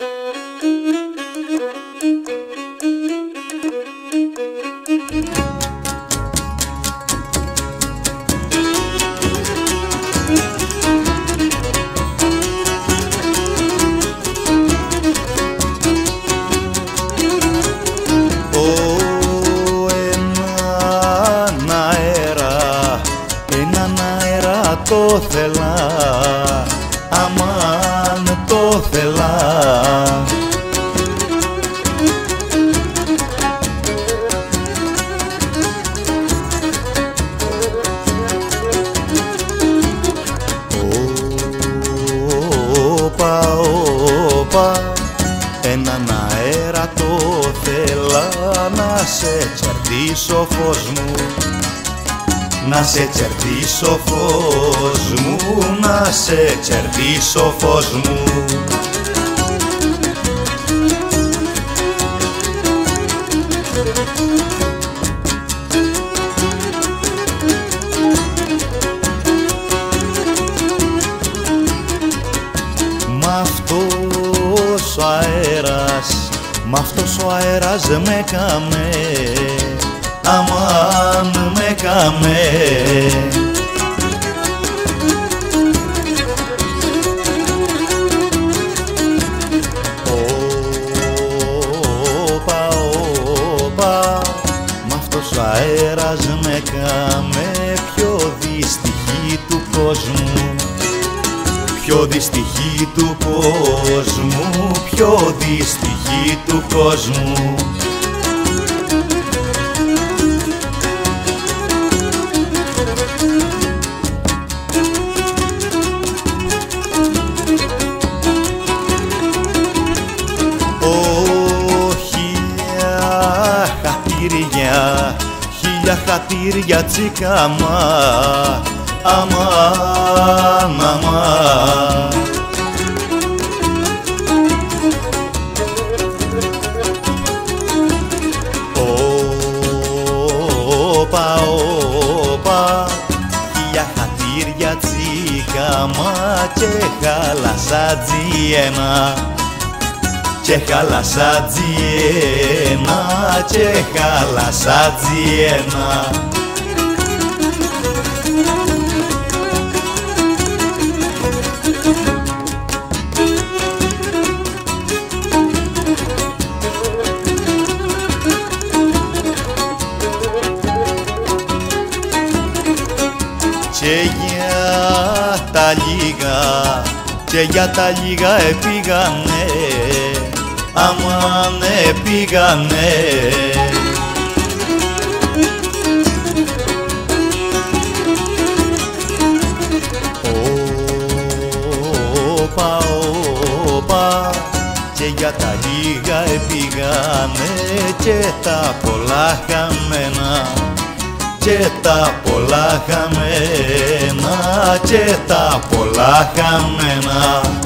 Έναν αέρα το θέλα, αμάν το θέλα. Όπα, όπα, έναν αέρα το θέλα, να σε τσαρτίσω φως μου, να σε τσερδίσω φως μου, να σε τσερδίσω φως μου. Μ' αυτός ο αέρας με καμε, αμάν με καμε. Όπα, όπα, μ' αυτός ο αέρας με καμε, πιο δυστυχή του κόσμου, πιο δυστυχή του κόσμου, πιο δυστυχή του κόσμου. Χίλια χατήρια τσικάμα, αμάν, αμάν. Όπα, όπα, χίλια χατήρια τσικάμα και χαλασάτζιένα, και χαλασάτζιένα, και χαλασάτζιένα. Και για τα λίγα, και για τα λίγα επήγανε, αμάν επήγανε. Όπα, όπα, και για τα λίγα επήγανε, και τα πολλά χαμένα, και τα πολλά χαμένα, και τα πολλά χαμένα.